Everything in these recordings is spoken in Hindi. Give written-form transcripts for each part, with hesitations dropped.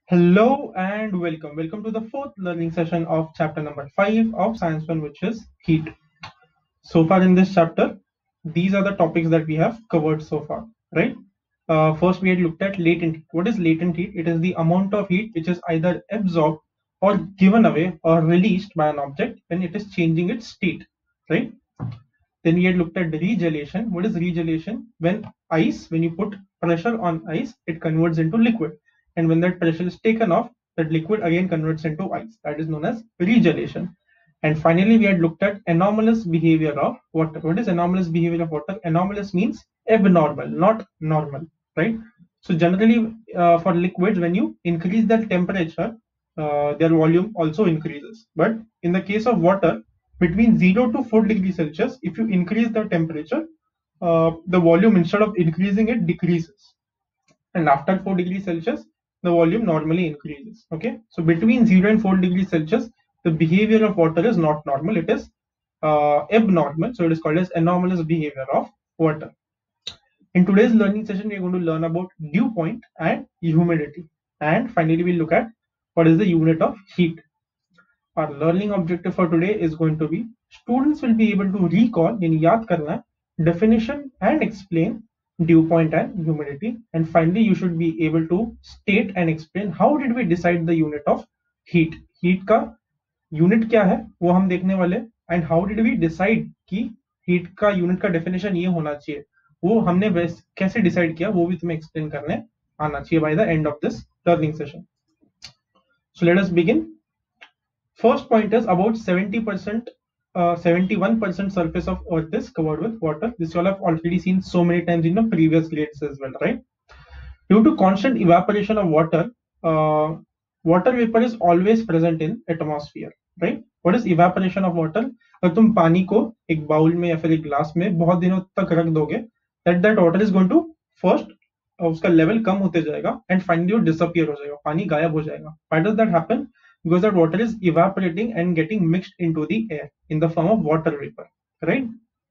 Hello and welcome. Welcome to the fourth learning session of chapter number 5 of Science 1, which is heat. So far in this chapter, these are the topics that we have covered so far, right? First, we had looked at latent heat. What is latent heat? It is the amount of heat which is either absorbed or given away or released by an object when it is changing its state, right? Then we had looked at regelation. What is regelation? When you put pressure on ice, it converts into liquid. And when that pressure is taken off, that liquid again converts into ice. That is known as regelation. And finally, we had looked at anomalous behavior of water. What is anomalous behavior of water? Anomalous means abnormal, not normal, right? So generally, for liquids, when you increase their temperature, their volume also increases. But in the case of water, between 0 to 4 degrees Celsius, if you increase the temperature, the volume, instead of increasing, it decreases. And after 4 degrees Celsius, the volume normally increases. Okay, so between 0 and 4 degrees Celsius, the behavior of water is not normal, it is abnormal. So it is called as anomalous behavior of water. In today's learning session, we are going to learn about dew point and humidity. And finally, we'll look at what is the unit of heat. Our learning objective for today is going to be students will be able to recall, in yaad karna, definition and explain dew point and humidity. And finally, you should be able to state and explain how did we decide the unit of heat. Heat का unit क्या है वो हम देखने वाले, and how did we decide कि heat का unit का definition ये होना चाहिए, वो हमने कैसे decide किया वो भी तुम्हें explain करने आना चाहिए by the end of this learning session. So let us begin. First point is about 70%, 71% surface of Earth is covered with water. This you all have already seen so many times in the previous grades as well, right? Due to constant evaporation of water, water vapor is always present in atmosphere, right? What is evaporation of water? अगर तुम पानी को एक बाउल में या फिर एक ग्लास में बहुत दिनों तक रख दोगे, that water is going to first उसका लेवल कम होते जाएगा and finally वो disappear हो जाएगा, पानी गायब हो जाएगा. Why does that happen? Because that water is evaporating and getting mixed into the air in the form of water vapor, right?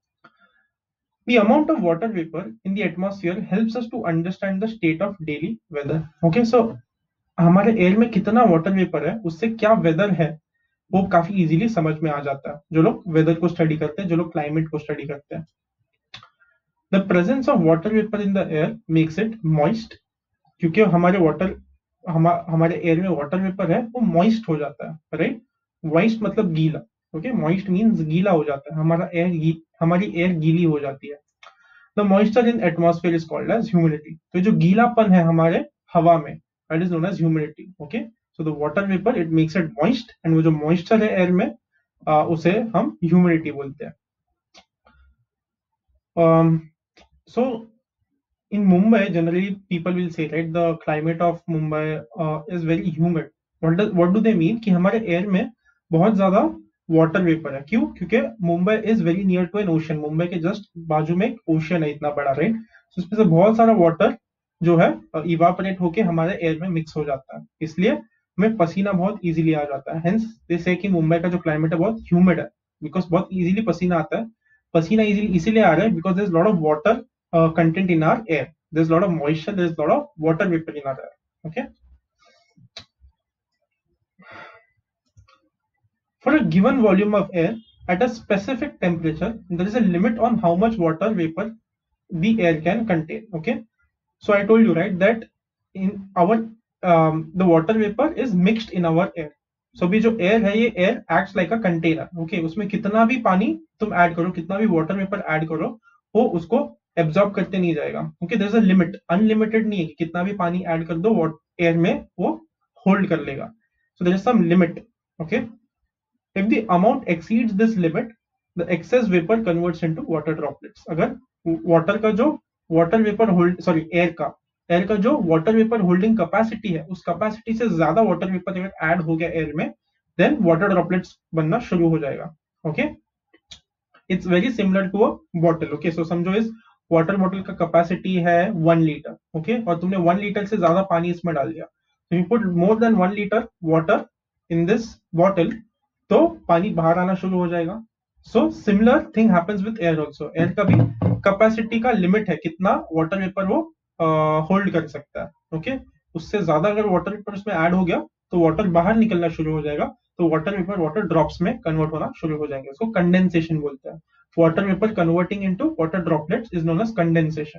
The amount of water vapor in the atmosphere helps us to understand the state of daily weather. Okay, so हमारे एयर में कितना वाटर वेपर है, उससे क्या वेदर है, वो काफी इजीली समझ में आ जाता है जो लोग वेदर को स्टडी करते हैं, जो लोग क्लाइमेट को स्टडी करते हैं. The presence of water vapour in the air makes it moist. क्योंकि हमारे एयर में वाटर वेपर है, वो मॉइस्ट हो जाता है, राइट? मॉइस्ट मतलब गीला. ओके, मॉइस्ट मींस गीला हो जाता है, हमारी एयर गीली हो जाती है. The moisture in atmosphere is called as humidity. तो जो गीलापन है हमारे हवा में, that is known as humidity. Okay, so the water vapour it makes it moist, and वो जो मॉइस्चर है एयर में, उसे हम ह्यूमिडिटी बोलते हैं. So in Mumbai, generally people will say, right, the climate of Mumbai is very humid. What do they mean? कि हमारे एयर में बहुत ज्यादा वाटर वेपर है. क्यों? क्योंकि Mumbai is very near to an ocean. Mumbai के जस्ट बाजू में एक ओशन है इतना बड़ा, राइट? तो उसमें से बहुत सारा वाटर जो है इवापोरेट होके हमारे एयर में मिक्स हो जाता है, इसलिए हमें पसीना बहुत इजीली आ जाता है. हेंस दे से कि मुंबई का जो क्लाइमेट है बहुत ह्यूमिड है, बिकॉज बहुत इजीली पसीना आता है. पसीना इसीलिए आ रहा है because there is lot of water content in our air. There's a lot of moisture, there's a lot of water vapor in our air. Okay, for a given volume of air at a specific temperature, there is a limit on how much water vapor the air can contain. Okay, so I told you, right, that in our the water vapor is mixed in our air. So भी जो air है, ये air acts like a container. Okay, उसमें कितना भी पानी तुम ऐड करो, कितना भी water vapor ऐड करो, वो उसको एब्जॉर्ब करते नहीं जाएगा. Okay, there is a limit, unlimited नहीं है कि कितना भी पानी ऐड कर दो एयर में वो होल्ड कर लेगा. So there is some limit. Okay, if the amount exceeds this limit, the excess vapour converts into water droplets. अगर वाटर का जो वाटर वेपर एयर का जो वाटर वेपर होल्डिंग कैपेसिटी है, उस कैपेसिटी से ज्यादा वाटर वेपर अगर ऐड हो गया एयर में, देन वाटर ड्रॉपलेट्स बनना शुरू हो जाएगा. Okay, it's very similar to a bottle. Okay, so समझो इस वाटर बॉटल का कैपेसिटी है 1 लीटर. ओके, और तुमने 1 लीटर से ज्यादा पानी इसमें डाल दिया, तो you put more than 1 litre water in this bottle, तो पानी बाहर आना शुरू हो जाएगा. So similar thing happens with air also. Air का भी कैपेसिटी का लिमिट है, कितना वाटर वेपर वो होल्ड कर सकता है. ओके, उससे ज्यादा अगर वाटर वेपर उसमें ऐड हो गया तो वाटर बाहर निकलना शुरू हो जाएगा, तो वाटर वेपर वाटर ड्रॉप्स में कन्वर्ट होना शुरू हो जाएंगे, उसको कंडेंसेशन बोलते हैं। Water vapour converting into water droplets is known as condensation.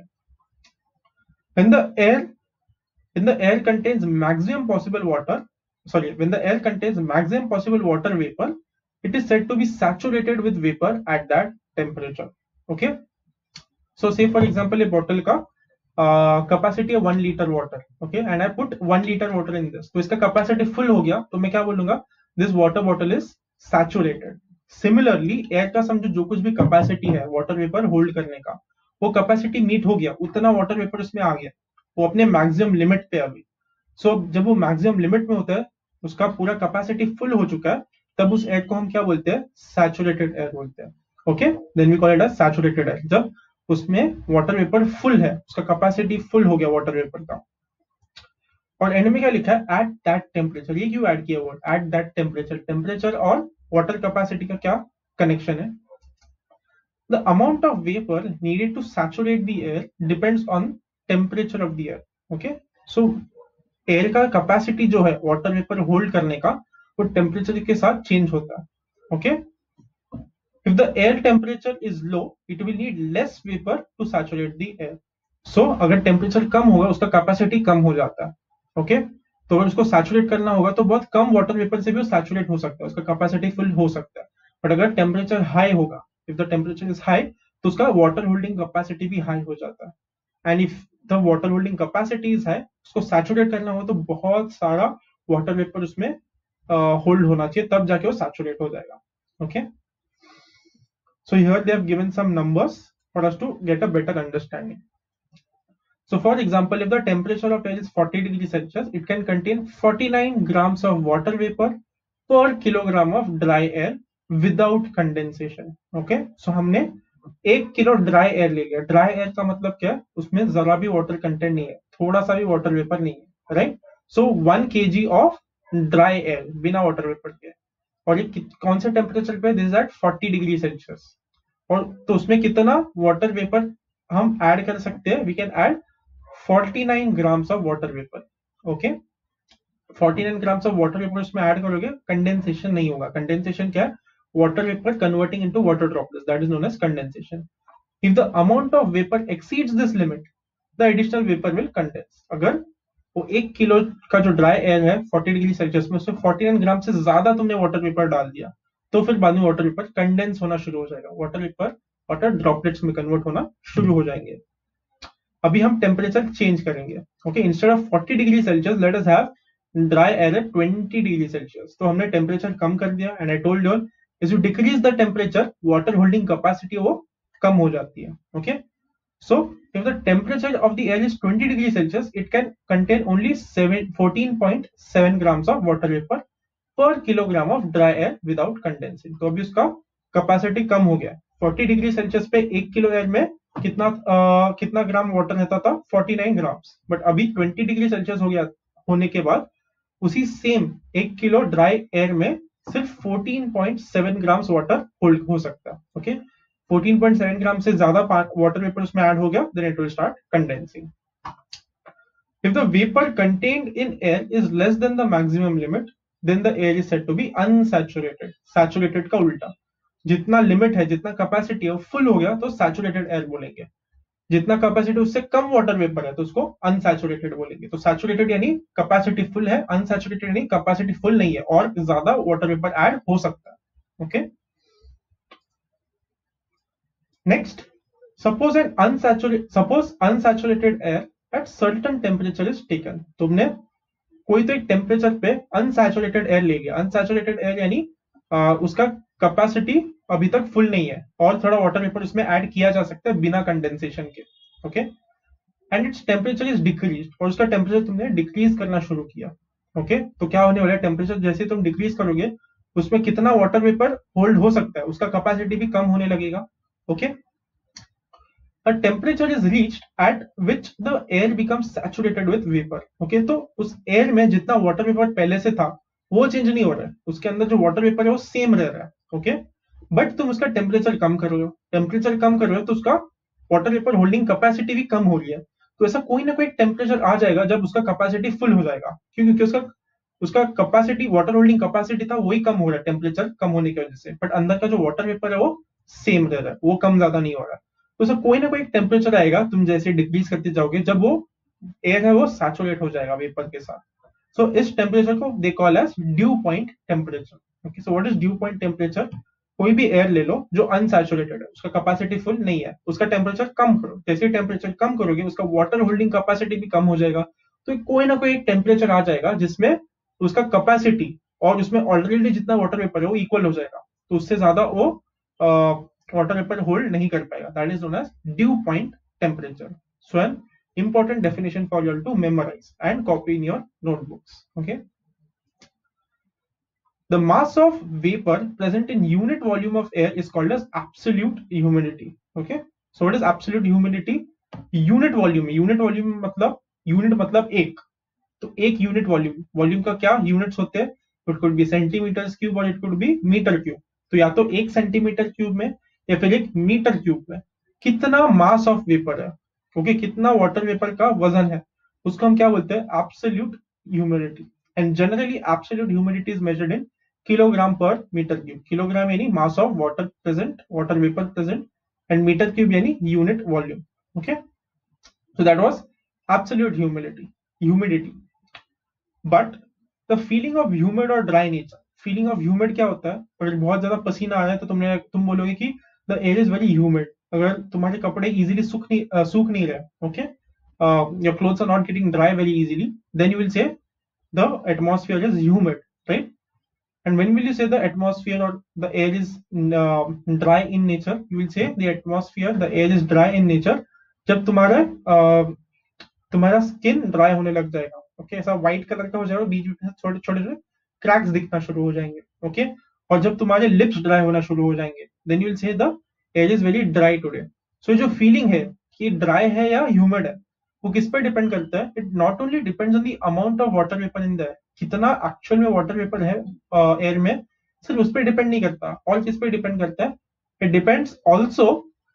when the air when the air contains maximum possible water when the air contains maximum possible water vapor, it is said to be saturated with vapor at that temperature. Okay, so say for example a bottle ka capacity है 1 liter water, okay, and I put 1 liter water in this, तो इसका capacity full हो गया तो मैं क्या बोलूंगा, this water bottle is saturated. Similarly air का समझो जो कुछ भी capacity है water vapor hold करने का, वो capacity meet हो गया, उतना water vapor उसमें आ गया, वो अपने maximum limit पे अभी। so जब वो maximum limit में होता है, उसका पूरा capacity full हो चुका है, तब उस एयर को हम क्या बोलते हैं, saturated air बोलते हैं। okay, then we call it as saturated air। जब उसमें वाटर वेपर फुल है, उसका कैपेसिटी फुल हो गया वाटर वेपर का। और एंड में क्या लिखा है, एट दैट टेम्परेचर, ये क्यों ऐड किया word at that temperature, temperature और वाटर कैपेसिटी का क्या कनेक्शन है। The amount of vapour needed to saturate the air depends on temperature of the air. Okay, so air का कैपेसिटी जो है वाटर वेपर होल्ड करने का, वो टेम्परेचर के साथ चेंज होता है। Okay, if the air temperature is low, it will need less vapor to saturate the air. So अगर टेम्परेचर कम होगा, उसका कैपेसिटी कम हो जाता है। ओके, तो अगर उसको सैचुरेट करना होगा तो बहुत कम वाटर वेपर से भी वो सैचुरेट हो सकता है, उसका कैपेसिटी फुल हो सकता है। बट अगर टेम्परेचर हाई होगा, if the temperature is high, तो उसका वाटर होल्डिंग कैपेसिटी भी हाई हो जाता है। And if the water holding capacity is high, उसको सैचुरेट करना होगा तो बहुत सारा वाटर वेपर उसमें होल्ड होना चाहिए, तब जाके वो सैचुरेट हो जाएगा। Okay, so here they have given some numbers for us to get a better understanding. So for example, if the temperature of air is 40 degrees Celsius, it can contain 49 grams of water vapor per kilogram of dry air without condensation. Okay, so हमने 1 किलो ड्राई एयर ले लिया। ड्राई एयर का मतलब क्या है, उसमें जरा भी वाटर कंटेंट नहीं है, थोड़ा सा भी वाटर वेपर नहीं है, right. So 1 kg of dry air बिना वाटर वेपर के, और ये कौन से टेम्परेचर पे, this is at 40 degree Celsius. और तो उसमें कितना वाटर वेपर हम ऐड कर सकते हैं, we can add 49 grams of water vapour. Okay, 49 grams of water vapour उसमें ऐड करोगे, कंडेंसेशन नहीं होगा। कंडेंसेशन क्या है, water vapour converting into water droplets, that is known as condensation. If the amount of vapour exceeds this limit, the additional vapour will condense. अगर वो 1 किलो का जो ड्राई एयर है 40 डिग्री सेल्सियस में, उसमें 49 ग्राम से ज्यादा तुमने वाटर वेपर डाल दिया, तो फिर बाद में वाटर वेपर कंडेंस होना शुरू हो जाएगा, वाटर वेपर वाटर ड्रॉपलेट्स में कन्वर्ट होना शुरू हो जाएंगे। अभी हम टेम्परेचर चेंज करेंगे। Okay, instead of 40 degree Celsius let us have dry air at 20 degree Celsius. तो हमने टेम्परेचर कम कर दिया, and I told you is you decrease the temperature, water holding capacity वो कम हो जाती है। Okay, so if the temperature of the air is 20 degrees Celsius, it can contain only 14.7 grams of water vapor per kilogram of dry air without condensing. तो अभी उसका कैपेसिटी कम हो गया। 40 डिग्री सेल्सियस पे 1 किलो एयर में कितना ग्राम वाटर रहता था, 49 ग्राम्स। बट अभी 20 डिग्री सेल्सियस हो गया होने के बाद उसी सेम 1 किलो ड्राई एयर में सिर्फ 14.7 ग्राम्स वाटर होल्ड हो सकता है। ओके, 14.7 ग्राम से ज्यादा वाटर वेपर उसमें ऐड हो गया, then it will start condensing. If the vapor contained in air is less than the maximum limit, then the air is said to be unsaturated. Saturated का उल्टा, जितना लिमिट है, जितना कैपेसिटी है वो फुल हो गया तो सैचुरेटेड एयर बोलेंगे। जितना कैपेसिटी उससे कम वाटर वेपर है तो उसको अनसैचुरेटेड बोलेंगे। तो सैचुरेटेड यानी कैपेसिटी फुल है, अनसैचुरेटेड यानी कैपेसिटी फुल नहीं है और ज्यादा वाटर वेपर ऐड हो सकता है। Okay, next, suppose unsaturated air at certain temperature is taken. तुमने कोई तो एक टेम्परेचर पे अनसैचुरेटेड एयर ले लिया। अनसैचुरेटेड एयर यानी उसका कैपेसिटी अभी तक फुल नहीं है और थोड़ा वाटर वेपर उसमें ऐड किया जा सकता है बिना कंडेंसेशन के। Okay, and its temperature is decrease, और उसका टेम्परेचर तुमने डिक्रीज करना शुरू किया। ओके, तो क्या होने वाला है, टेम्परेचर जैसे तुम डिक्रीज करोगे उसमें कितना वाटर वेपर होल्ड हो सकता है, उसका कैपेसिटी भी कम होने लगेगा। Okay, a temperature is reached at which the air becomes saturated with vapor. Okay, तो उस एयर में जितना वाटर वेपर पहले से था वो चेंज नहीं हो रहा है, उसके अंदर जो वाटर वेपर है वो सेम रह रहा है। ओके, बट तुम उसका टेम्परेचर कम कर रहे हो, टेम्परेचर कम कर रहे हो तो उसका वाटर वेपर होल्डिंग कैपेसिटी भी कम हो रही है। तो ऐसा कोई ना कोई टेम्परेचर आ जाएगा जब उसका कैपेसिटी फुल हो जाएगा, क्योंकि उसका उसका कैपेसिटी, वाटर होल्डिंग कैपेसिटी था वही कम हो रहा है टेम्परेचर कम होने की वजह से, बट अंदर का जो वाटर वेपर है वो सेम रह रहा है, वो कम ज्यादा नहीं हो रहा है। तो ऐसा कोई ना कोई टेम्परेचर आएगा, तुम जैसे डिक्रीज करते जाओगे, जब वो एयर है वो सैचुरेट हो जाएगा वेपर के साथ। सो इस टेम्परेचर को they call as dew point temperature. Okay, so what is dew point temperature? कोई भी एयर ले लो जो अनसैचुरेटेड है, उसका कैपेसिटी फुल नहीं है, उसका टेम्परेचर कम करो, जैसे टेम्परेचर कम करोगे उसका वाटर होल्डिंग कैपेसिटी भी कम हो जाएगा। तो कोई ना कोई एक टेम्परेचर आ जाएगा जिसमें उसका कैपेसिटी और उसमें ऑलरेडी जितना वाटर वेपर है वो इक्वल हो जाएगा, तो उससे ज्यादा वो वाटर वेपर होल्ड नहीं कर पाएगा। That is known as dew point temperature. So an important definition for you all to memorize and copy in your notebooks. Okay, the mass of vapor present in unit volume of air is called as absolute humidity. Okay, so what is absolute humidity? unit volume मतलब unit मतलब एक, तो एक यूनिट वॉल्यूम का क्या यूनिट्स होते हैं? It could be centimetre cube और it could be metre cube. तो या तो एक सेंटीमीटर क्यूब में या फिर एक मीटर क्यूब में कितना मास ऑफ वेपर है, ओके, कितना वाटर वेपर का वजन है, उसको हम क्या बोलते हैं? Absolute humidity. And generally absolute humidity is measured in kilogram per metre cube. Kilogram यानी mass of water present, water vapour present, and metre cube यानी unit volume. Okay, so that was absolute humidity. But the feeling of humid और dry nature, feeling of humid क्या होता है? अगर बहुत ज्यादा पसीना आ रहा है तो तुम बोलोगे कि the air is very humid. अगर तुम्हारे कपड़े इजीली सूख नहीं रहे, okay, your clothes are not getting dry very easily, then you will say the atmosphere is humid, right? And when will you say the atmosphere or the air is dry in nature? You will say the atmosphere, the air is dry in nature जब तुम्हारा स्किन ड्राई होने लग जाएगा, ओके, ऐसा व्हाइट कलर का हो जाएगा, बीच में छोटे छोटे क्रैक्स दिखना शुरू हो जाएंगे, ओके, और जब तुम्हारे लिप्स ड्राई होना शुरू हो जाएंगे, then you will say the air is very dry today. So जो फीलिंग है कि ड्राई है या ह्यूमिड है, वो किस पे डिपेंड करता है? It not only depends on the amount of water vapour in the air, कितना एक्चुअल में वाटर वेपर है एयर में, सिर्फ उस पर डिपेंड नहीं करता, और किस पे डिपेंड करता है? It depends also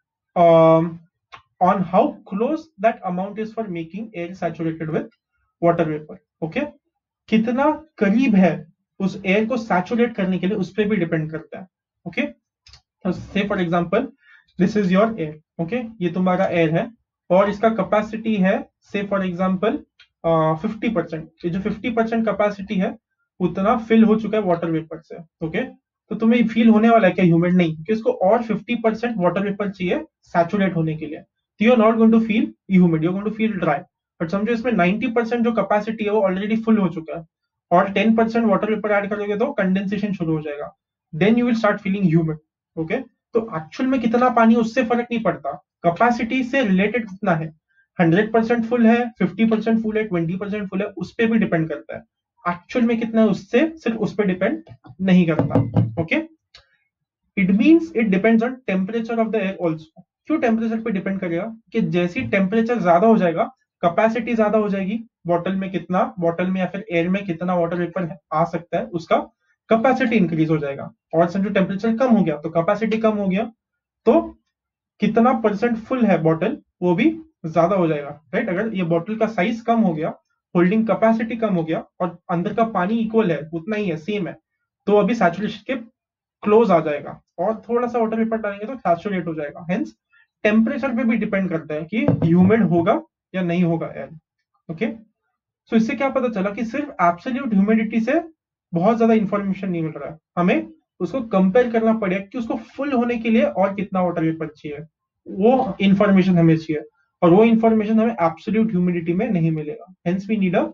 on how close that amount is for making air saturated with water vapor. Okay, कितना करीब है उस एयर को सैचुरेट करने के लिए, उस पर भी डिपेंड करता है। Okay, say for example this is your air, okay, ये तुम्हारा एयर है और इसका कैपेसिटी है से फॉर एग्जांपल 50%। ये जो 50% कैपेसिटी है उतना फिल हो चुका है वाटर वेपर से, ओके, तो तुम्हें फील होने वाला है क्या ह्यूमिड? नहीं, क्योंकि इसको और 50% वाटर वेपर चाहिए सैचुरेट होने के लिए, तो you are not going to feel humid, you are going to feel dry. But समझो इसमें 90% जो कैपेसिटी है वो ऑलरेडी फुल हो चुका है और 10% वाटर वेपर ऐड करोगे तो कंडेंसेशन शुरू हो जाएगा, then you will start feeling humid. Okay, तो एक्चुअल में कितना पानी उससे फर्क नहीं पड़ता, कैपेसिटी से रिलेटेड कितना है, 100% फुल है, 50% फुल है, 20% फुल है, उस पर भी डिपेंड करता है। एक्चुअल में कितना है उससे सिर्फ उस पर डिपेंड नहीं करता। Okay, it means it depends on temperature of the air also. क्यों टेम्परेचर पे डिपेंड करेगा? कि जैसी टेम्परेचर ज्यादा हो जाएगा कैपेसिटी ज्यादा हो जाएगी, बॉटल में या फिर एयर में कितना वाटर वेपर आ सकता है उसका कैपेसिटी इंक्रीज हो जाएगा, और समझो टेम्परेचर कम हो गया तो कैपेसिटी कम हो गया, तो कितना परसेंट फुल है बॉटल वो भी ज्यादा हो जाएगा, राइट? अगर ये बॉटल का साइज कम हो गया, होल्डिंग कैपेसिटी कम हो गया और अंदर का पानी इक्वल है, उतना ही है, सेम है, तो अभी सैचुरेशन के क्लोज आ जाएगा, और थोड़ा सा वाटर वेपर डालेंगे तो सैचुरेट हो जाएगा। हेंस टेम्परेचर पे भी डिपेंड करता है कि ह्यूमिड होगा या नहीं होगा एयर। ओके, सो इससे क्या पता चला कि सिर्फ एब्सोल्यूट ह्यूमिडिटी से बहुत ज्यादा इंफॉर्मेशन नहीं मिल रहा है, हमें उसको कंपेयर करना पड़ेगा कि उसको फुल होने के लिए और कितना वाटर वेपर चाहिए, वो इंफॉर्मेशन हमें चाहिए, और वो इंफॉर्मेशन हमें एब्सोल्यूट ह्यूमिडिटी में नहीं मिलेगा। Hence we need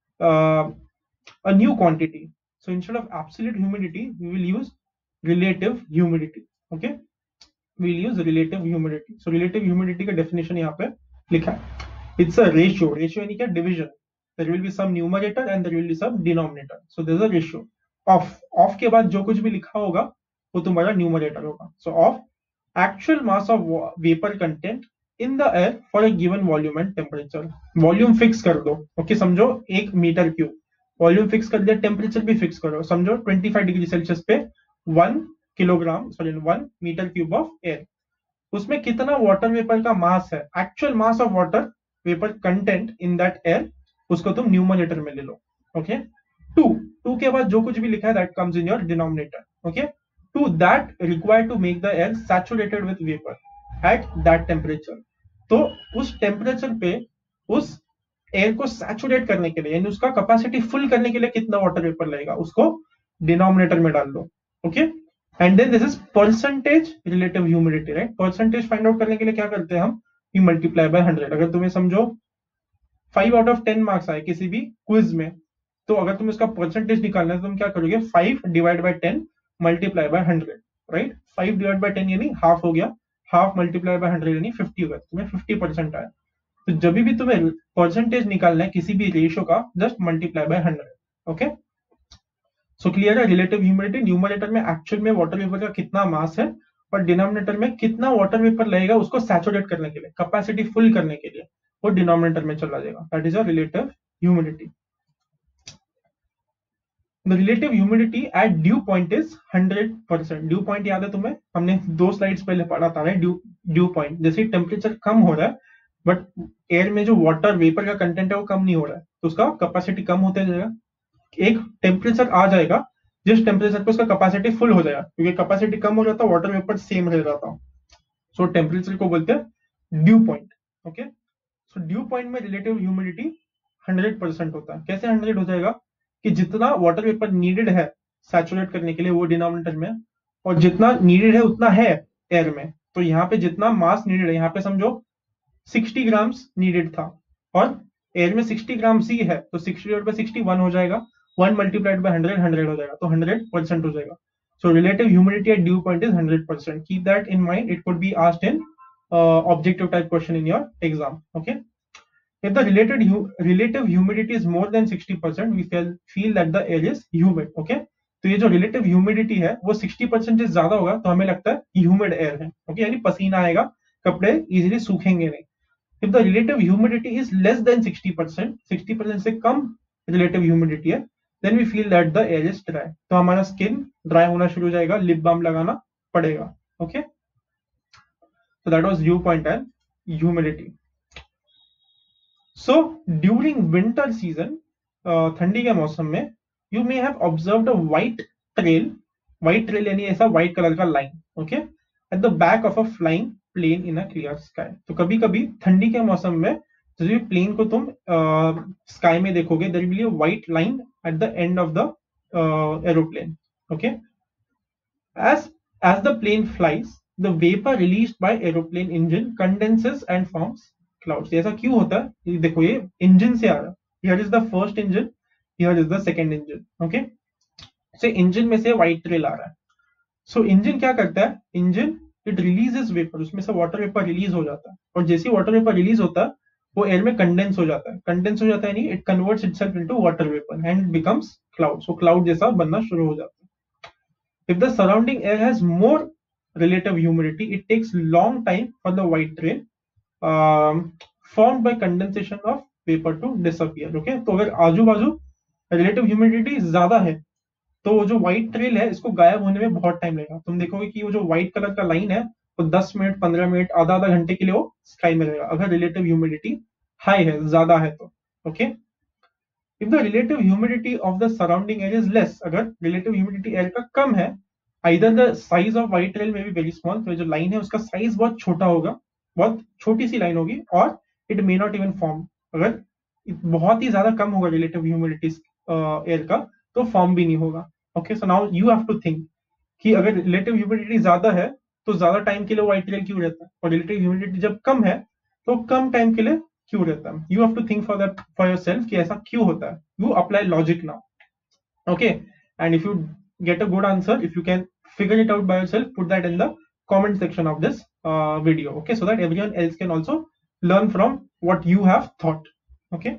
a new quantity. So instead of absolute humidity we will use relative humidity. Okay, we'll use relative humidity. So relative humidity का definition यहाँ पे लिखा है, it's a ratio यानी क्या? division. There will be some numerator and there will be some denominator. So there's a ratio of के बाद जो कुछ भी लिखा होगा वो तुम्हारा numerator होगा। So of actual mass of vapor content in the air for a given volume and temperature. Volume fix कर दो, okay, समझो 1 मीटर क्यूब, वॉल्यूम फिक्स कर दिया, टेम्परेचर भी फिक्स करो, समझो 25 डिग्री सेल्सियस पे 1 मीटर क्यूब ऑफ एयर, उसमें कितना वाटर वेपर का मास है, actual mass of water vapour content in that air उसको तुम न्यूमरेटर में ले लो. ओके, टू के बाद जो कुछ भी लिखा है that comes in your denominator. Okay, to that required to make the air saturated with vapour at that temperature. तो उस टेम्परेचर पे उस एयर को सैचुरेट करने के लिए यानी उसका कैपेसिटी फुल करने के लिए कितना वाटर वेपर लगेगा उसको डिनोमिनेटर में डाल दो. Okay, and then this is percentage relative humidity. Right, percentage find out करने के लिए क्या करते हैं हम, वी मल्टीप्लाई बाय 100. अगर तुम्हें समझो 5 आउट ऑफ 10 मार्क्स आए किसी भी क्विज में, तो अगर तुम इसका परसेंटेज निकालना है तो तुम क्या करोगे, 5 divide by 10 multiply by 100. Right, 5 divide by 10 यानी हाफ हो गया, हाफ मल्टीप्लाई बाय 100 यानी 50 होगा, तुम्हें 50% आया. तो जब भी तुम्हें परसेंटेज निकालना है किसी भी रेशियो का, just multiply by 100. Okay, so clear है. रिलेटिव ह्यूमिडिटी न्यूमरेटर में एक्चुअल में वाटर वेपर का कितना मास है और डिनोमिनेटर में कितना वाटर वेपर लगेगा उसको सैचुरेट करने के लिए, कैपेसिटी फुल करने के लिए, वो डिनोमिनेटर में चला जाएगा. That is a relative humidity. The relative humidity at dew point is 100%. Dew point याद है तुम्हें, हमने 2 स्लाइड्स पहले पढ़ा था. ड्यू पॉइंट, जैसे टेम्परेचर कम हो रहा है बट एयर में जो वाटर वेपर का कंटेंट है वो कम नहीं हो रहा है, तो उसका कैपेसिटी कम होते जाएगा. एक टेम्परेचर आ जाएगा जिस टेम्परेचर पे उसका कैपेसिटी फुल हो जाएगा, क्योंकि कैपेसिटी कम हो जाता है वाटर वेपर सेम रह जाता. सो टेम्परेचर को बोलते हैं dew point. Okay, so dew point में रिलेटिव ह्यूमिडिटी 100% होता है. कैसे 100 हो जाएगा कि जितना वाटर वेपर नीडेड है सैचुरेट करने के लिए वो डिनोमिनेटर में, और जितना नीडेड है उतना है एयर में. तो यहाँ पे जितना मास नीडेड है, यहाँ पे समझो 60 ग्राम्स नीडेड था और एयर में 60 ग्राम्स ही है, तो 60 डिवाइड बाय 60 1 हो जाएगा, 1 मल्टीप्लाइड बाय 100 100 हो जाएगा, तो 100% हो जाएगा. So relative humidity at dew point is 100%. Keep that in mind, it could be asked in objective type question in your exam. Okay, if the relative humidity is more than 60%, we feel that the air is humid. Okay, तो ये जो relative humidity है वो 60% से ज्यादा होगा तो हमें लगता है humid air है. Okay, यानी पसीना आएगा, कपड़े easily सूखेंगे नहीं. If the relative humidity is less than 60%, 60% से कम relative humidity है, then we feel that the air is dry. तो हमारा skin dry होना शुरू हो जाएगा, lip balm लगाना पड़ेगा. Okay, so that was dew point and humidity. So during winter season, ठंडी के मौसम में, you may have observed a white trail यानी ऐसा white कलर का line. Okay, at the back of a flying plane in a clear sky. तो कभी कभी ठंडी के मौसम में जब भी प्लेन को तुम स्काई में देखोगे, there will be a white line at the end of the aeroplane. Okay, as the plane flies, the vapor released by aeroplane engine condenses and forms clouds. ऐसा क्यों होता है, ये देखो, ये इंजन से आ रहा है. Here is the first engine, here is the second engine. Okay, so engine में से व्हाइट ट्रेल आ रहा है. So इंजन क्या करता है, इंजन इट रिलीजेस वेपर, उसमें से वाटर वेपर रिलीज हो जाता है, और जैसे ही वाटर वेपर रिलीज होता है वो एयर में कंडेंस हो जाता है. कंडेंस हो जाता है नहीं, it converts itself into water vapour and it becomes cloud. So cloud जैसा बनना शुरू हो जाता है. If the surrounding air has more relative humidity, it takes long time for the white trail formed by condensation of vapor to disappear. Okay, तो अगर आजू बाजू रिलेटिव ह्यूमिडिटी ज्यादा है तो वो जो व्हाइट ट्रेल है इसको गायब होने में बहुत टाइम लगेगा. तुम देखोगे कि वो जो व्हाइट कलर का लाइन है वो 10 मिनट 15 मिनट आधा घंटे के लिए वो स्काई में रहेगा, अगर रिलेटिव ह्यूमिडिटी हाई है, ज्यादा है तो. Okay, if the relative humidity of the surrounding air is less, अगर रिलेटिव ह्यूमिडिटी एयर का कम है, either the size of white trail may be very small, तो जो लाइन है उसका साइज बहुत छोटा होगा, बहुत छोटी सी लाइन होगी, और it may not even form, अगर बहुत ही ज्यादा कम होगा रिलेटिव ह्यूमिडिटी एयर का तो फॉर्म भी नहीं होगा. Okay, so now you have to think कि अगर रिलेटिव ह्यूमिडिटी ज्यादा है तो ज्यादा टाइम के लिए व्हाइट ट्रेल क्यों रहता है, और रिलेटिव ह्यूमिडिटी जब कम है तो कम टाइम के लिए क्यों रहता है. You have to think for yourself कि ऐसा क्यों होता है. You apply logic now. Okay, and if you get a good answer, if you can figure it out by yourself, put that in the comment section of this video. Okay, so that everyone else can also learn from what you have thought. Okay,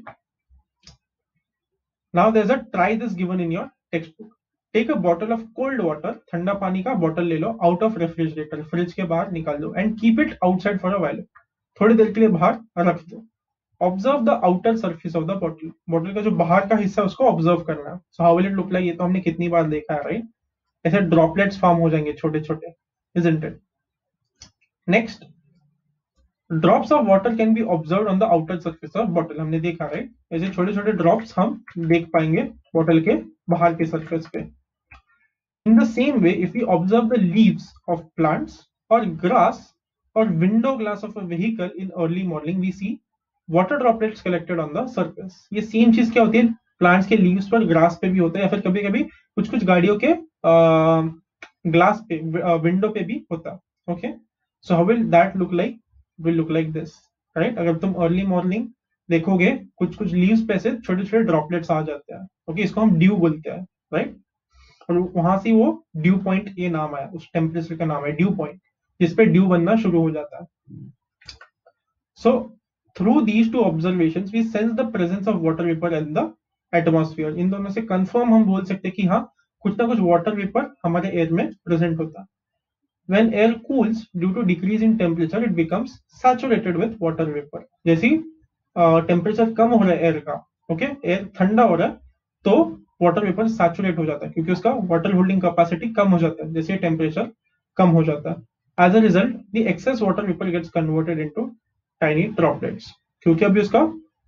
now there's a try this given in your textbook. Take a bottle of cold water, ठंडा पानी का बॉटल ले लो, out of refrigerator, फ्रिज के बाहर निकाल दो, and keep it outside for a while. थोड़ी देर के लिए बाहर रख दो. Observe the outer surface of the bottle, bottle का जो बाहर का हिस्सा है उसको ऑब्जर्व करना है. So how will it look like, ये तो हमने कितनी बार देखा है, राइट. ऐसे ड्रॉपलेट्स फॉर्म हो जाएंगे छोटे छोटे, isn't it. Next, drops of water can be observed on the outer surface of bottle, हमने देखा राइट, ऐसे छोटे छोटे ड्रॉप्स हम देख पाएंगे बॉटल के बाहर के सरफेस पे. In the same way, if we observe the leaves of plants or grass or window glass of a vehicle in early modeling, we see water droplets collected on the surface. ये सेम चीज क्या होती है प्लांट्स के लीव्स पर, ग्रास पे भी होता है, या फिर कभी कभी कुछ कुछ गाड़ियों के ग्लास पे, विंडो पे भी होता है. Okay, so how will that look like? Will look like this, right. अगर तुम अर्ली मॉर्निंग देखोगे कुछ कुछ लीव्स पे से छोटे छोटे ड्रॉपलेट्स आ जाते हैं. ओके, इसको हम ड्यू बोलते हैं, राइट. और वहां से वो ड्यू पॉइंट ये नाम आया, उस टेम्परेचर का नाम है ड्यू पॉइंट, जिसपे ड्यू बनना शुरू हो जाता है. So through these two observations we sense the presence of water vapour in the atmosphere. इन दोनों से कंफर्म हम बोल सकते हैं कि हाँ, कुछ ना कुछ वाटर वेपर हमारे एयर में प्रेजेंट होता है. When air cools due to decrease in temperature, it becomes saturated with water vapor. जैसी टेम्परेचर कम हो रहा है एयर का, ओके, एयर ठंडा हो रहा है, तो वाटर वेपर सैचुरेट हो जाता है क्योंकि उसका वाटर होल्डिंग कैपेसिटी कम हो जाता है जैसे टेम्परेचर कम हो जाता है. As a result the excess water vapour gets converted into tiny droplets. क्योंकि अभी उसका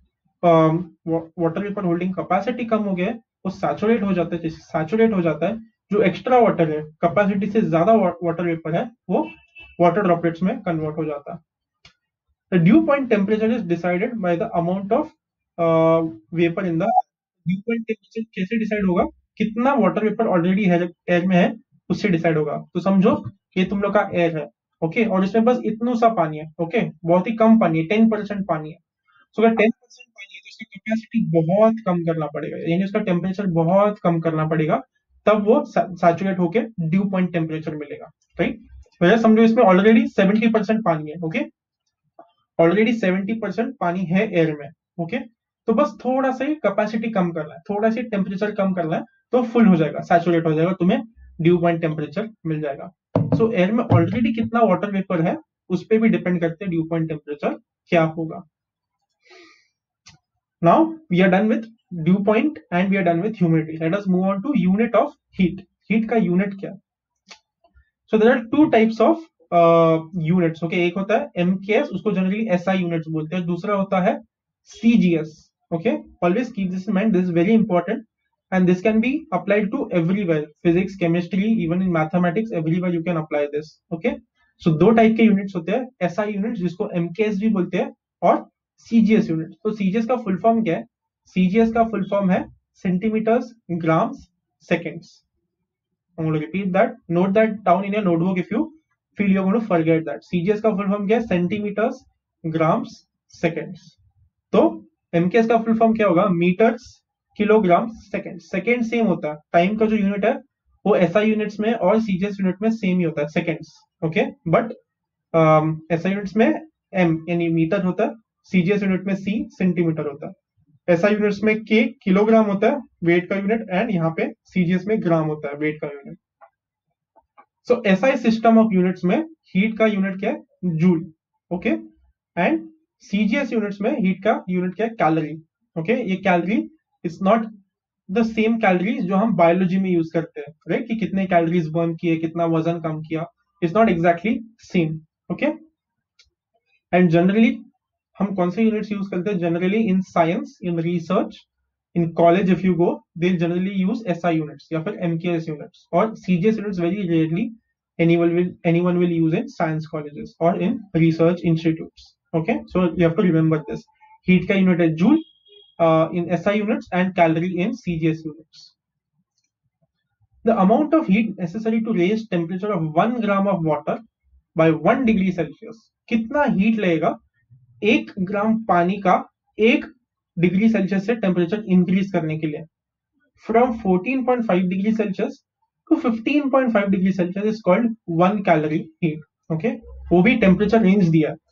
वाटर वेपर होल्डिंग कैपेसिटी कम हो गया है, वो सैचुरेट हो जाता है. जैसे सैचुरेट हो जाता है, जो एक्स्ट्रा वाटर है, कैपेसिटी से ज्यादा वाटर वेपर है, वो वाटर ड्रॉपलेट्स में कन्वर्ट हो जाता है. The dew point temperature is decided by the amount of vapor in the dew point temperature. कैसे डिसाइड होगा? कितना वाटर वेपर ऑलरेडी एयर में है उससे डिसाइड होगा. तो समझो ये तुम लोग का एयर है, ओके, और इसमें बस इतना सा पानी है, ओके, बहुत ही कम पानी है, 10% पानी है. सो अगर 10% पानी है तो इसकी कैपेसिटी बहुत कम करना पड़ेगा, यानी उसका टेम्परेचर बहुत कम करना पड़ेगा, तब वो सैचुरेट होके ड्यू पॉइंट टेम्परेचर मिलेगा, राइट. तो समझो इसमें ऑलरेडी 70% पानी है, ओके, ऑलरेडी 70% पानी है एयर में, ओके. तो बस थोड़ा सा ही कैपेसिटी कम करना है, थोड़ा सा टेम्परेचर कम करना है, तो फुल हो जाएगा, सैचुरेट हो जाएगा, तुम्हें ड्यू पॉइंट टेम्परेचर मिल जाएगा. सो एयर में ऑलरेडी कितना वाटर वेपर है उस पर भी डिपेंड करते हैं ड्यू पॉइंट टेम्परेचर क्या होगा. Now we are done with dew point and we are done with humidity. Let us move on to unit of heat. Heat का यूनिट क्या? So there are two types of units, okay. एक होता है एमकेएस, उसको जनरली एसआई यूनिट्स बोलते हैं. दूसरा होता है CGS, okay. Always keep this in mind, this is very important and this can be applied to everywhere, physics, chemistry, even in mathematics, everywhere you can apply this, okay. So दो टाइप के यूनिट्स होते हैं, एसआई यूनिट्स जिसको एमकेएस भी बोलते हैं, और सीजीएस यूनिट. तो सीजीएस का फुल फॉर्म क्या है? सीजीएस का फुल फॉर्म है centimetres, grams, seconds. I'm going to repeat that. Note that down in your notebook if you feel you're going to forget that. CGS का फुल फॉर्म क्या है? Centimetres, grams, seconds. तो एमकेएस का फुल फॉर्म क्या होगा? Metres, kilogram, second. Second same होता है, टाइम का जो यूनिट है वो एसआई यूनिट्स में और सीजीएस यूनिट में सेम ही होता है, seconds, okay. But SI units में एम यानी मीटर होता है, सीजीएस यूनिट में सी सेंटीमीटर होता है. एसआई यूनिट्स में के किलोग्राम होता है, वेट का यूनिट, एंड यहाँ पे सीजीएस में ग्राम होता है, वेट का unit. So SI system of units में हीट का यूनिट क्या है? Joule, okay. And CGS units में हीट का यूनिट क्या है? Calorie, okay. ये calorie is not the same calories जो हम बायोलॉजी में यूज करते हैं, राइट, कि कितने कैलोरीज बर्न किए, कितना वजन कम किया, it's not exactly same, okay. And generally हम कौन से यूनिट्स यूज करते हैं? Generally in science, in research, in college if you go, they generally use SI units या फिर एमकेएस यूनिट्स, और CGS units very rarely anyone will use in science colleges or in research institutes, okay. So you have to remember this. Heat का यूनिट है joule in SI units and calorie in CGS units. The amount of heat necessary to raise temperature of 1 gram of water by 1 degree Celsius. कितना हीट लगेगा 1 ग्राम पानी का 1 डिग्री सेल्सियस से टेम्परेचर इंक्रीज करने के लिए? From 14.5 degree Celsius to 15.5 degree Celsius is called 1 calorie heat, okay. वो भी टेम्परेचर रेंज दिया है,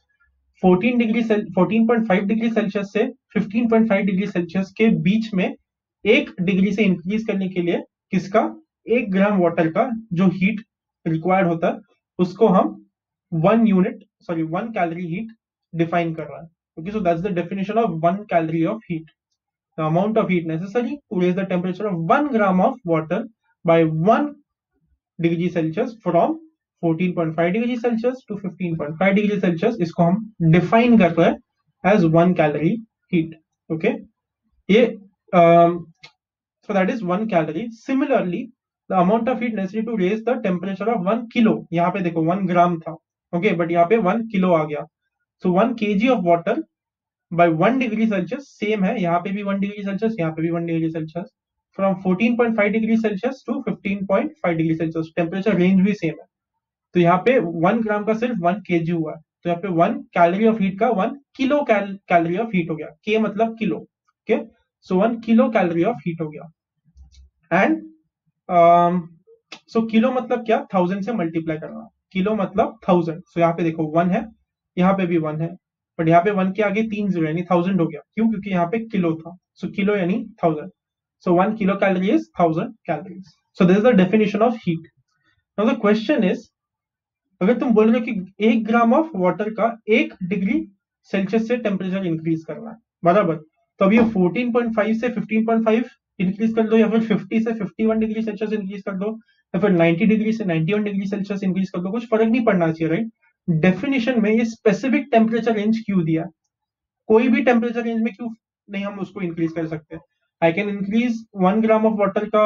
14.5 डिग्री सेल्सियस से 15.5 डिग्री सेल्सियस के बीच में 1 डिग्री से इंक्रीज करने के लिए किसका? 1 ग्राम वाटर का जो हीट रिक्वायर्ड होता है उसको हम 1 कैलोरी हीट डिफाइन कर रहा है, okay. So that's the definition of 1 calorie of heat. The amount of heat necessary to raise the temperature of 1 gram of water by 1 degree Celsius from 14.5 degree Celsius to 15.5 degree Celsius, इसको हम डिफाइन कर रहे हैं एज 1 कैलोरी हीट. ओके, ये so that is 1 calorie. Similarly, the amount of heat necessary to raise the temperature of 1 kilo, यहाँ पे देखो 1 ग्राम था, okay, but यहाँ पे 1 किलो आ गया. So 1 kg of water by 1 degree Celsius, same है, यहाँ पे भी 1 degree Celsius, यहाँ पे भी 1 degree Celsius, from 14.5 degree Celsius to 15.5 degree Celsius, temperature range भी सेम है. तो यहाँ पे 1 ग्राम का सिर्फ 1 kg हुआ है, तो यहाँ पे 1 कैलोरी ऑफ हीट का 1 किलो कैलोरी ऑफ हीट हो गया. के मतलब kilo. Okay, so 1 kilo calorie of heat हो गया. एंड सो किलो मतलब क्या, 1000 से मल्टीप्लाई करना. किलो मतलब 1000. सो यहाँ पे देखो 1 है, यहाँ पे भी 1 है, बट यहाँ पे 1 के आगे 3 जीरो यानी 1000 हो गया. क्यों? क्योंकि यहाँ पे किलो था. सो किलो यानी 1000. So 1 kilo calorie is 1000 calories. So this is the definition of heat. Now the question is, अगर तुम बोल रहे हो कि 1 ग्राम ऑफ वाटर का 1 डिग्री सेल्सियस से टेम्परेचर इंक्रीज करना है, बराबर, तो अब ये 14.5 से 15.5 इंक्रीज कर दो, या फिर 50 से 51 डिग्री सेल्सियस इंक्रीज कर दो, या फिर 90 डिग्री से 91 डिग्री सेल्सियस इंक्रीज कर दो, कुछ फर्क नहीं पड़ना चाहिए, राइट? डेफिनेशन में ये स्पेसिफिक टेम्परेचर रेंज क्यों दिया? कोई भी टेम्परेचर रेंज में क्यों नहीं हम उसको इंक्रीज कर सकते? I can increase 1 gram of water का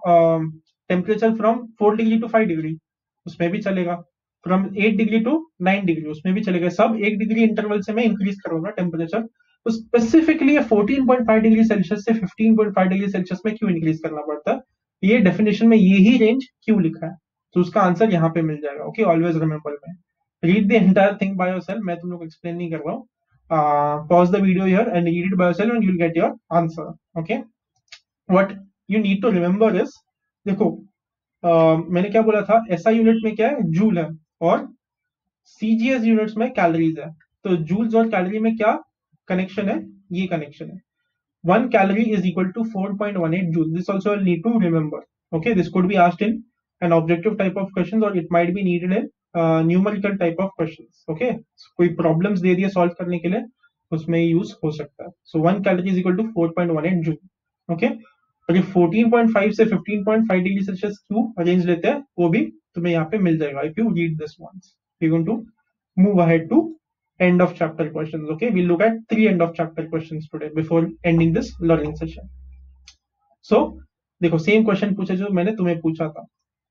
temperature from 4 degree to 5 degree, उसमें भी चलेगा. फ्रॉम 8 डिग्री टू 9 डिग्री, उसमें भी चलेगा. सब 1 डिग्री इंटरवल से मैं इंक्रीज करूंगा टेम्परेचर. तो स्पेसिफिकली 14.5 डिग्री सेल्सियस से 15.5 डिग्री सेल्सियस में क्यों इंक्रीज करना पड़ता है? ये डेफिनेशन में यही रेंज क्यों लिखा है? तो उसका आंसर यहाँ पे मिल जाएगा. ओके, ऑलवेज रिमेंबर में read the entire thing by yourself. मैं तुम लोग को एक्सप्लेन नहीं कर रहा हूँ. Pause the video here and read it by yourself and you will get your answer. Okay, what you need to remember is, देखो मैंने क्या बोला था, एसआई यूनिट में क्या है, जूल है, और सीजीएस यूनिट्स में कैलोरीज है. तो जूल्स और कैलोरी में क्या कनेक्शन है? ये कनेक्शन है. 1 calorie is equal to 4.18 joules. This also you'll need to remember. Okay, this could be asked in an objective type of questions, or it might be needed in numerical type of questions. Okay, so, कोई problems दे दिए solve करने के लिए, उसमें use हो सकता है. So 1 calorie is equal to 4.18 joule. Okay, और ये 14.5 से 15.5 डिग्री सेल्सियस क्यों अरेंज लेते हैं वो भी तुम्हें यहाँ पे मिल जाएगा. If you read this once, we're going to move ahead to end of chapter questions. Okay, we'll look at 3 end of chapter questions today before ending this learning session. So देखो सेम क्वेश्चन पूछे जो मैंने तुम्हें पूछा था.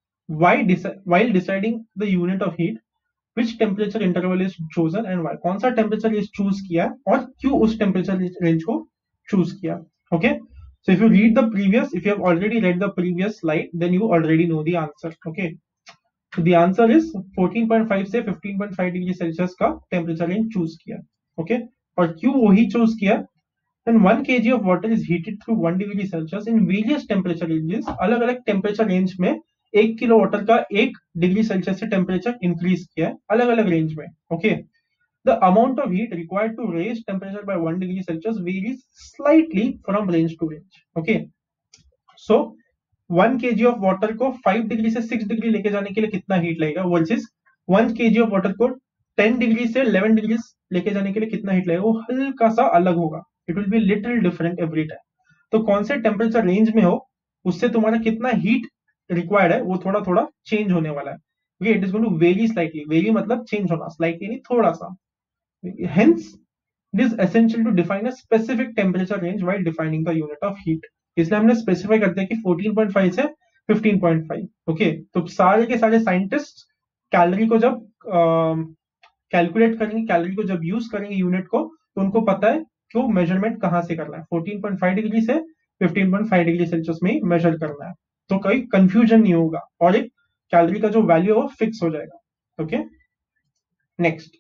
while deciding the unit of heat, which temperature interval is chosen and why? कौन सा टेम्परेचर इज चूज किया और क्यों उस टेम्परेचर रेंज को चूज किया? Okay, so if you read the previous, if you have already read the previous slide, then you already know the answer. Okay, तो the answer is 14.5 से 15.5 डिग्री सेल्सियस का टेम्परेचर रेंज चूज किया. ओके, और क्यों वही चूज किया? Then 1 kg of water is heated through 1 degree Celsius in various temperature ranges. अलग अलग टेम्परेचर रेंज में 1 किलो वाटर का 1 डिग्री सेल्सियस से टेम्परेचर इंक्रीज किया है अलग अलग रेंज में. Okay, the amount of heat required to raise temperature by 1 degree Celsius varies slightly from range to range. Okay, so 1 kg of water को 5 डिग्री से 6 डिग्री लेके जाने के लिए कितना हीट लगेगा, वर्सेस 1 kg ऑफ वाटर को 10 डिग्री से 11 डिग्री लेके जाने के लिए कितना हीट लगेगा, वो हल्का सा अलग होगा. It will be little different every time. तो कौन से टेम्परेचर रेंज में हो उससे तुम्हारा कितना हीट रिक्वायर्ड है वो थोड़ा थोड़ा चेंज होने वाला है. Okay, it is going to vary slightly. Vary मतलब चेंज होना, स्लाइटली नहीं थोड़ा सा. Hence it is essential to define a specific temperature range while defining the unit of heat. इसलिए हमने स्पेसिफाई करते हैं कि 14.5 से 15.5. ओके, तो सारे के सारे साइंटिस्ट कैलोरी को जब कैलकुलेट करेंगे, कैलोरी को जब यूज करेंगे यूनिट को, तो उनको पता है कि वो मेजरमेंट कहां से करना है. 14.5 डिग्री से 15.5 डिग्री सेल्सियस में मेजर करना है, तो कोई कंफ्यूजन नहीं होगा और एक कैलोरी का जो वैल्यू है वो फिक्स हो जाएगा. Okay, next,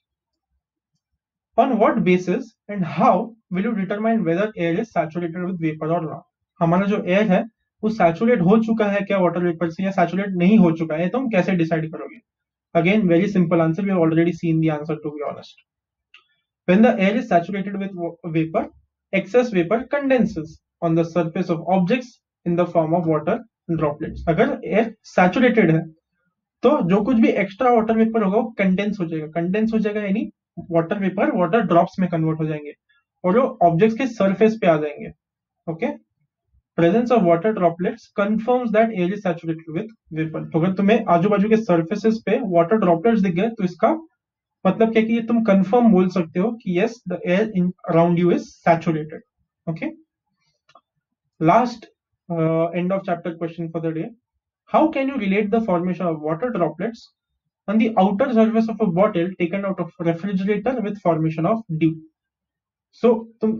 on what basis and how will you determine whether air is saturated with vapour और नॉट? हमारा जो एयर है वो सैचुरेट हो चुका है क्या वाटर वेपर से, या सैचुरेट नहीं हो चुका है, तो हम कैसे डिसाइड करोगे? Again very simple answer, we have already seen the answer to be honest. When the air is saturated with vapour, excess vapour condenses on the surface of objects in the form of water droplets. अगर एयर सैचुरेटेड है तो जो कुछ भी एक्स्ट्रा वाटर वेपर होगा वो कंडेंस हो जाएगा. कंडेंस हो जाएगा यानी वाटर वेपर वाटर ड्रॉप्स में कन्वर्ट हो जाएंगे और वो ऑब्जेक्ट्स के सरफेस पे आ जाएंगे. Okay, presence of water droplets confirms that air is saturated with vapour. तो अगर तुम्हें आजू बाजू के सर्फेसेस पे वाटर ड्रॉपलेट्स दिख गए तो इसका मतलब क्या कि ये तुम कंफर्म बोल सकते हो कि yes the air in around you is saturated. Okay, last end of chapter question for the day. How can you relate the formation of water droplets on the outer surface of a bottle taken out of refrigerator with formation of dew? So तुम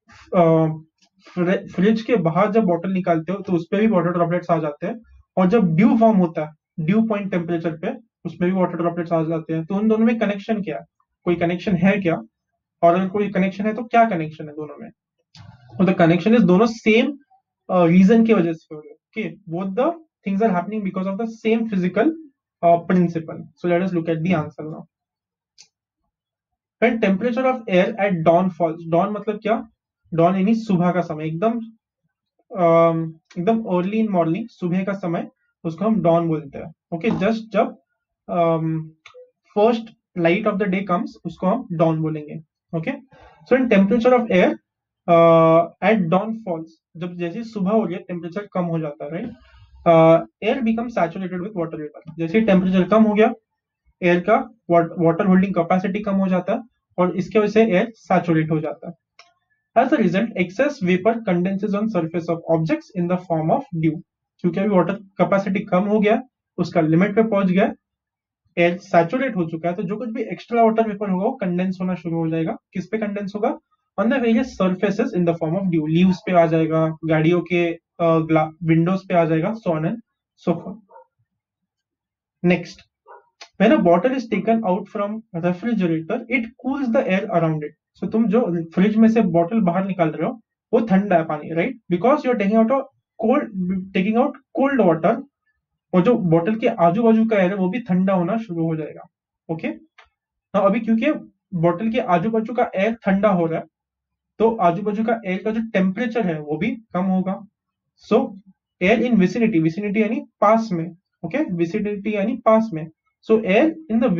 फ्रिज के बाहर जब बॉटल निकालते हो तो उसपे भी वाटर ड्रॉपलेट्स आ जाते हैं, और जब ड्यू फॉर्म होता है ड्यू पॉइंट टेम्परेचर पे उसमें भी वाटर ड्रॉपलेट्स आ जाते हैं। तो उन दोनों में कनेक्शन क्या है, कोई कनेक्शन है क्या, और अगर कोई कनेक्शन है तो क्या कनेक्शन है दोनों में? तो द कनेक्शन इज दोनों सेम रीजन की वजह से हो रहे हैं। Okay, both the things are happening because of the same physical principle. So let us look at the answer now. When temperature of air at dawn falls, dawn मतलब क्या, डॉन यानी सुबह का समय, एकदम एकदम अर्ली इन मॉर्निंग, सुबह का समय, उसको हम डॉन बोलते हैं। ओके, जस्ट जब first light of the day comes उसको हम डॉन बोलेंगे। Okay, so in temperature of air at dawn falls, जब जैसे सुबह हो रही है टेम्परेचर कम हो जाता है, right, air become saturated with water vapour. जैसे टेम्परेचर कम हो गया, एयर का वाटर होल्डिंग कैपेसिटी कम हो जाता है और इसके वजह से एयर सैचुरेट हो जाता है। As a result, excess vapor condenses on surface of objects in the form of dew. क्योंकि अभी वाटर कैपेसिटी कम हो गया, उसका लिमिट पे पहुंच गया, एयर सैचुरेट हो चुका है, तो जो कुछ भी एक्स्ट्रा वाटर वेपर होगा वो कंडेंस होना शुरू हो जाएगा। किस पे कंडेंस होगा? On the various surfaces in the form of dew. Leaves पे आ जाएगा, गाड़ियों के विंडोज पे आ जाएगा, so on and so forth. Next, when a bottle is taken out from refrigerator, it cools the air around it. So तुम जो फ्रिज में से बॉटल बाहर निकाल रहे हो वो ठंडा है पानी, right, because you are taking out cold water, और जो बॉटल के आजू बाजू का एयर है वो भी ठंडा होना शुरू हो जाएगा। ओके, अभी क्योंकि बॉटल के आजू बाजू का एयर ठंडा हो रहा है तो आजू बाजू का एयर का जो टेम्परेचर है वो भी कम होगा। So air in vicinity, vicinity यानी पास में, ओके, विसिनिटी यानी पास में, so air in the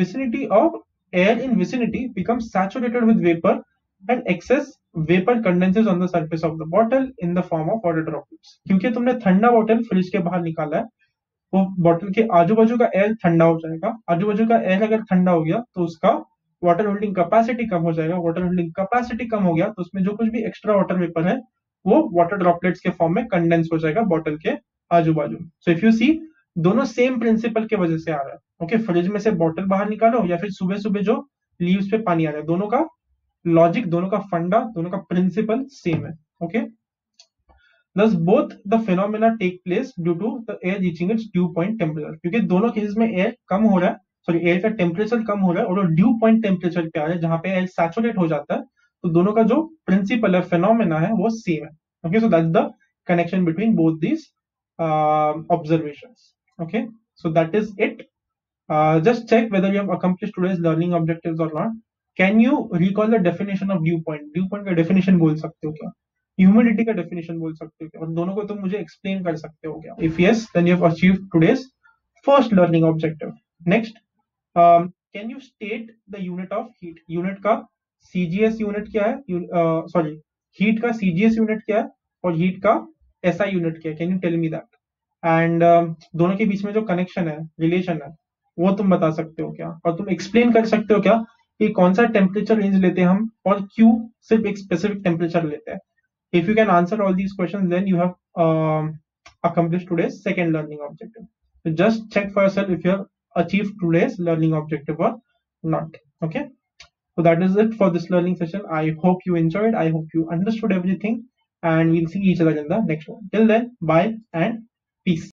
vicinity becomes saturated with vapor and excess vapor condenses on the surface of the bottle in the form of water droplets। क्योंकि तुमने ठंडा बॉटल फ्रिज के बाहर निकाला है, वो बॉटल के आजू बाजू का एयर ठंडा हो जाएगा। आजू बाजू का एयर अगर ठंडा हो गया तो उसका वाटर होल्डिंग कैपेसिटी कम हो जाएगा। वाटर होल्डिंग कैपेसिटी कम हो गया तो उसमें जो कुछ भी एक्स्ट्रा वाटर वेपर है वो वाटर ड्रॉपलेट्स के फॉर्म में कंडेंस हो जाएगा बॉटल के आजू बाजू। सो इफ यू सी, दोनों सेम प्रिंसिपल के वजह से आ रहा है। ओके, फ्रिज में से बॉटल बाहर निकालो या फिर सुबह सुबह जो लीव्स पे पानी आ रहा है, दोनों का लॉजिक, दोनों का फंडा, दोनों का प्रिंसिपल सेम है। Okay, thus both the phenomena take place due to the air reaching its dew point temperature। क्योंकि दोनों केसेस में एयर कम हो रहा है, सॉरी एयर का टेम्परेचर कम हो रहा है और वो ड्यू पॉइंट टेम्परेचर पे आ रहा है जहां पे एयर सैचुरेट हो जाता है, तो दोनों का जो प्रिंसिपल है, फेनोमेना है, वो सेम है। Okay, so that's the connection between both these observations। Okay, so that is it। just check whether you have accomplished today's learning objectives or not। Can you recall the definition of dew point? dew point का definition बोल सकते हो क्या? ह्यूमिडिटी का definition बोल सकते हो क्या? और दोनों को तुम मुझे explain कर सकते हो क्या? If yes, then you have achieved today's first learning objective। Next, can you state the unit of heat? unit का CGS unit क्या है? sorry, heat का CGS unit क्या है और heat का SI unit क्या है? Can you tell me that? And दोनों के बीच में जो कनेक्शन है, रिलेशन है, वो तुम बता सकते हो क्या? और तुम एक्सप्लेन कर सकते हो क्या कि कौन सा टेम्परेचर रेंज लेते हैं हम और क्यों सिर्फ एक स्पेसिफिक टेम्परेचर लेते हैं? If you can answer all these questions, then you have accomplished today's second learning objective। So just check for yourself if you have achieved today's learning objective or not। Okay, so that is it for this learning session। I hope you enjoyed, I hope you understood everything, and we'll see each other in the next one। Till then, bye and peace।